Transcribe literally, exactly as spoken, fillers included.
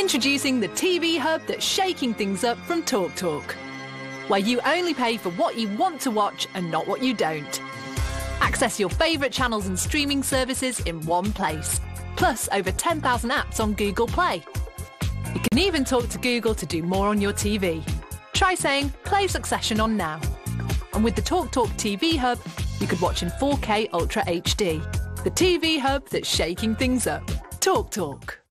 Introducing the T V hub that's shaking things up from TalkTalk, where you only pay for what you want to watch and not what you don't. Access your favourite channels and streaming services in one place, plus over ten thousand apps on Google Play. You can even talk to Google to do more on your T V. Try saying, play Succession on now. And with the TalkTalk T V hub, you could watch in four K Ultra H D. The T V hub that's shaking things up. TalkTalk.